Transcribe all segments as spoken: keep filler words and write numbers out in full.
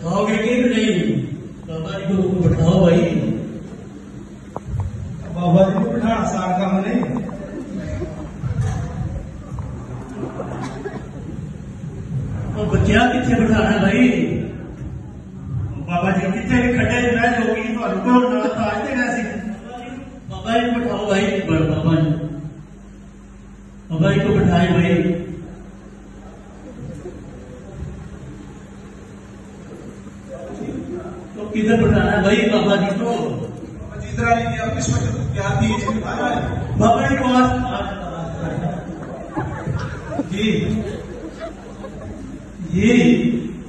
बैठाओगे कि नहीं? बाबा जी को बैठाओ भाई। बाबा जी को बिठाना आसान काम नहीं। और बच्चा कितने बैठाना भाई? बाबा जी कितने भी खड़े मैं लोगी तो ताज देना सी। बाबा जी को बैठाओ भाई। बाबा जी बाबा जी को बैठाए भाई। तो किधर बैठाना भाई बाबा जी को? इधर लीजिए आप इसमें क्या दीजिए बाबा जी को जी जी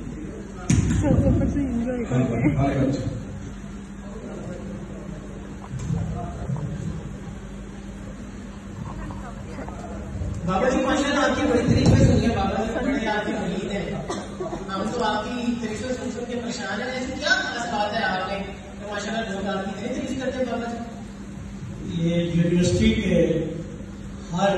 बाबा जी माशाल्लाह आपकी बड़ी तारीफ में सुनिए। बाबा जी बड़े आपके वलीद हैं। हम तो आपकी तारीफें सुन सुन के परेशान है। ऐसी क्या खास बात है आपने तो माशाल्लाह लोग आपकी इतनी तारीफ करते हैं बाबा जी? ये यूनिवर्सिटी के हर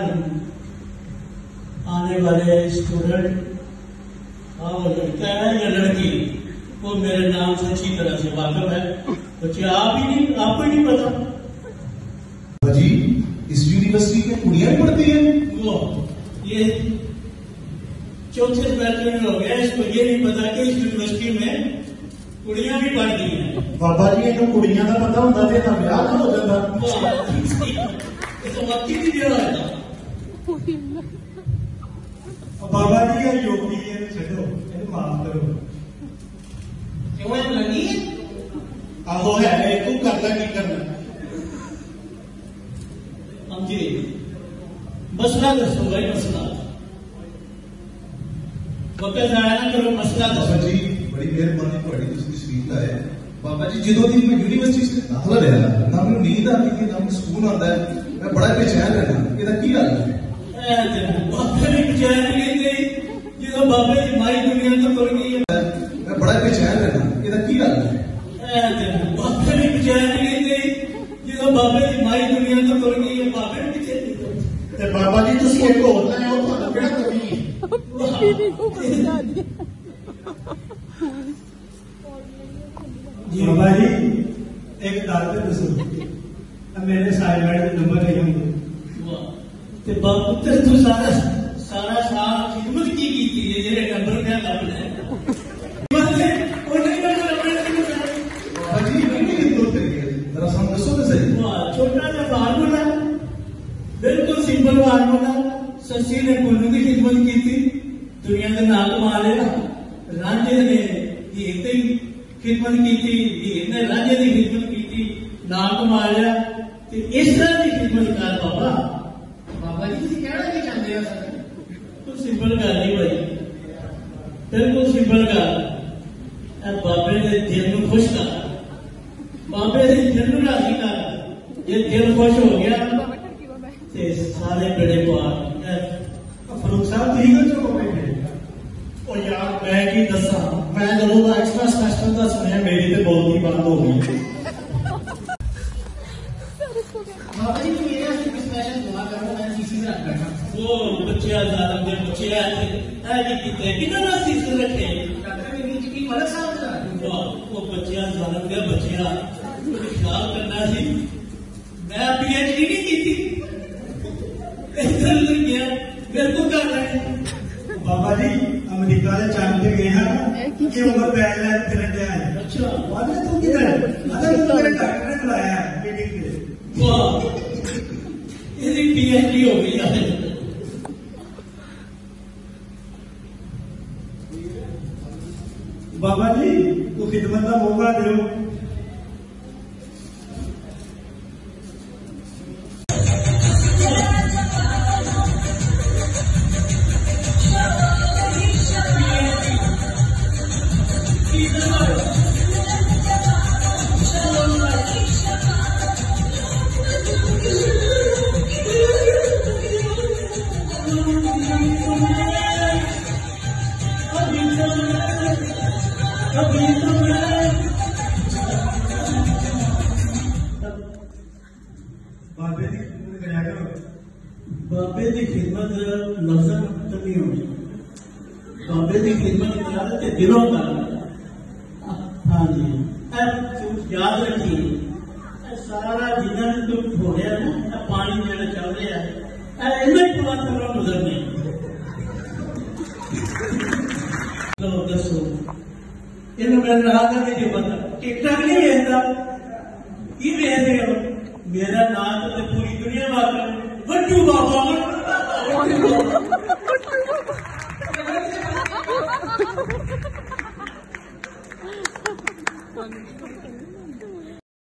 आने वाले स्टूडेंट और लड़का है या लड़की वो मेरे नाम से अच्छी तरह से वाकिफ है। बच्चे आप ही नहीं, आपको ही नहीं पता जी इस यूनिवर्सिटी में कुड़ियां भी पढ़ती हैं? वो ये चौथे सेमेस्टर में हो गया। इसको ये नहीं पता कि इस यूनिवर्सिटी में कुड़ियां भी पढ़ रही हैं। बाबा जी इन्हों कुड़ियां का पता होता तो इन्हें ब्याह ना हो जाता। तो वक्त ही नहीं दे रहा था। बाबा जी ये योगी है छो इन माफ करो। क्यों है लगी? आहो है तू करना की करना। हम जी मसला दसो भाई। मसला वक्त जाया ना करो। मसला बाबा दसो जी बड़ी मेहरबानी थोड़ी तुम तशरीफ लाए। बाबा जी जो दिन मैं यूनिवर्सिटी से दाखला लिया ना मैं नींद आती है ना मैं सुकून आता है। मैं बड़ा बेचैन रहना ਇਹਦਾ ਕੀ हाल है? बाबे भी बेचैन नहीं गई जो बाबे की माई दुनिया तो तुर गई है। मैं बड़ा बेचैन रहना ਇਹਦਾ ਕੀ हाल है? बाबे भी बेचैन नहीं गई जो बाबे की माई दुनिया तो तुर गई है। बाबे भी बेचैन ਤੇ ਬਾਬਾ ਜੀ ਤੁਸੀਂ ਇੱਕ ਹੋਰ ਲੈ ਆਓ ਤੁਹਾਨੂੰ ਕਿਹੜਾ ਕਮੀ ਹੈ? जी बाबा जी एक गल तो दसो मेरे साइड नंबर नहीं होंगे ते पुत्र तू सारा सारा साल खिदमत की की है जेरे नंबर क्या लभ ले वो नहीं नंबर बाबा जी कितनी दूर तक गए जरा हम दसो तो सही। छोटा सा फार्मूला बिल्कुल सिंपल फार्मूला। ससी ने पुन्नू की खिदमत की थी दुनिया के नाम कमा लिया। रांझे ने हीर की खिदमत की थी हीर ने रांझे की खिदमत की थी नाम कमा लिया। इस तरह की खिदमत कर बाबा। बाबा जी तुम कहना क्या चाहते हो सर? तो सिंपल गल नहीं भाई बिल्कुल सिंपल गल। बाबे के दिल को खुश कर। बाबे के दिल को राजी कर। ये दिल खुश हो गया ते सारे बड़े पार। फरूक साहब ठीक है जो बैठे और यार मैं की दसा मैं जो एक्स्ट्रा सेमेस्टर का सुनिया मेरी तो बोलती बंद हो गई। बाबा जी तुम मेरे लिए स्पेशल दुआ करो। मैं सीसी से रख बैठा वो बच्चे जालम के बच्चे ऐसे कितने कितना सीस रखे डॉक्टर ने नीचे की मदद साहब का वो बच्चे जालम के बच्चे ख्याल करना सी। मैं पीएचडी नहीं की थी इधर गया मेरे को कर रहे। बाबा जी अमेरिका के चांद पे गए हैं कि उम्र बैग लाइन फिर गया है। अच्छा बाद में तू किधर है? अगर तू मेरे डॉक्टर ने बुलाया है मीटिंग के लिए। वाह इसकी पीएचडी हो गई है। बाबा जी तू खिदमत का मौका दो। बाबे की खिदमत कराया करो। बाबे की खिदमत लफ्ज़ खत्म नहीं होनी। बाबे की खिदमत करा ते दिलों कर गुजरने तो दसो इन मैं रहा करके जो बंदा टिकटॉक नहीं वेखता की वेखते हो मेरा नाम तो पूरी दुनिया वाकई वड्डू बाबा